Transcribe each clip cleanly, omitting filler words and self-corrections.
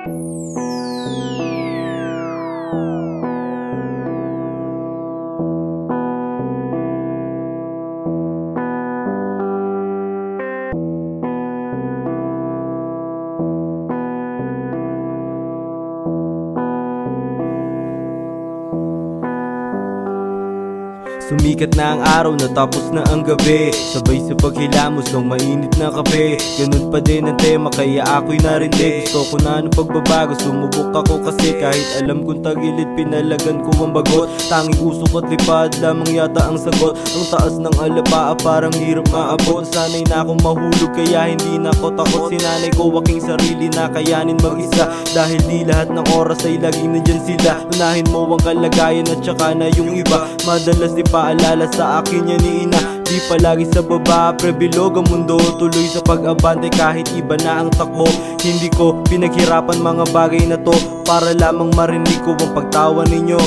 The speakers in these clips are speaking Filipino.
Sumikat na ang araw, natapos na ang gabi. Sabay sa paghilamos ng mainit na kape. Ganun pa din ang tema, kaya ako'y narindig. Gusto ko na ng pagbabago, sumubok ako kasi kahit alam kong tagilid, pinalagan ko ang bagot. Tanging usok at lipad lamang yata ang sagot. Ang taas ng alapaa parang hirap maabot. Sana'y na akong mahulog kaya hindi na ako takot. Sinanay ko aking sarili na kayanin mag-isa, dahil di lahat ng oras ay laging nandyan sila. Unahin mo ang kalagayan at saka na yung iba. Madalas di paalala sa akin yan ni ina. Di palagi sa baba, prebilog ang mundo. Tuloy sa pag-abante kahit iba na ang takbo. Hindi ko pinaghirapan mga bagay na to para lamang marinig ko ang pagtawa ninyo.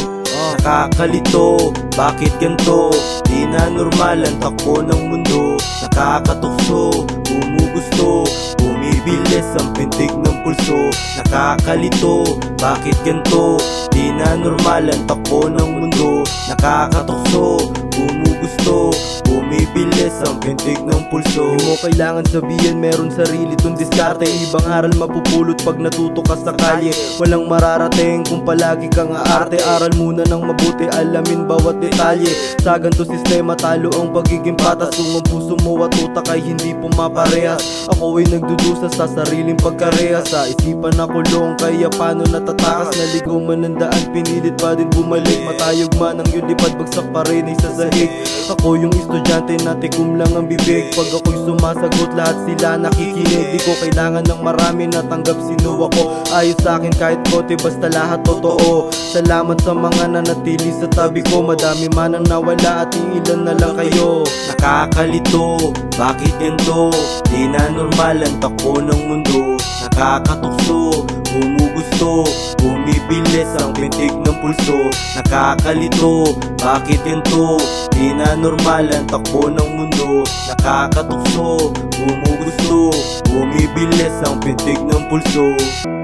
Nakakalito, bakit ganto? Di na normal ang takbo ng mundo. Nakakatukso, gumugusto, bumibilis ang pintig ng pulso. Nakakalito, bakit ganto? Di na normal ang takbo ng mundo. Nakakatukso, gumugusto, bumibilis ang pintig ng pulso. Di mo kailangan sabihin, meron sarili tong diskarte. Ibang aral mapupulot pag natuto ka sa kalye. Walang mararating kung palagi kang aarte. Aral muna ng mabuti, alamin bawat detalye. Sa ganto sistema, talo ang pagiging patas. Kung ang puso mo at utak ay hindi pumaparehas. Ako ay nagdudusa sa sariling pagkareha. Sa isipan na kulong, kaya paano natatakas? Naligaw man ang daan, pinilit pa din bumalik. Matayog man ang iyong lipad, bagsak pa rin ay sa sahig. Ako yung estudyante na tikom lang ang bibig. Pag ako'y sumasagot, lahat sila nakikinig. Di ko kailangan ng marami, natanggap sino ako. Ayos sa akin kahit kote, basta lahat totoo. Salamat sa mga nanatili sa tabi ko. Madami man ang nawala at iilan na lang kayo. Nakakalito, bakit ganito? Di na normal ang takbo ng mundo. Nakakatukso, gumugusto, bumibilis ang pintig ng pulso. Nakakalito, bakit ganito? Di na normal ang takbo ng mundo. Nakakatukso, gumugusto, bumibilis ang pintig ng pulso.